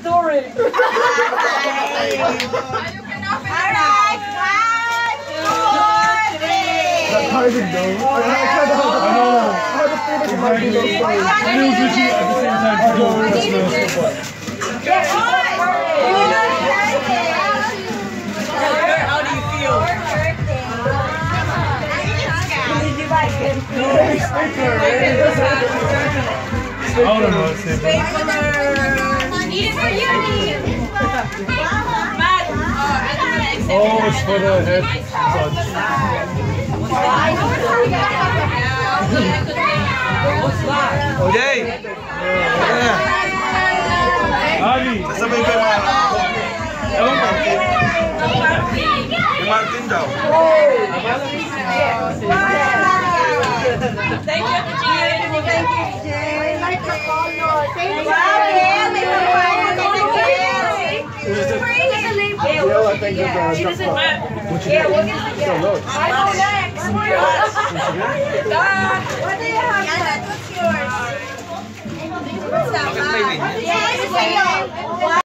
story. Hard to know. I had to feel like it might be those stories. And it was legit at the same time to go with the snow. How do you feel? I don't know. Oh, it's for the head Jay! Ali! Sabay kay Martin daw. Thank you, Jay. I like the color. Thank you. Yeah, I think it's She doesn't matter. Yeah, we'll get it. I go next. What do you have? What's yours? Bakit may win? Yes,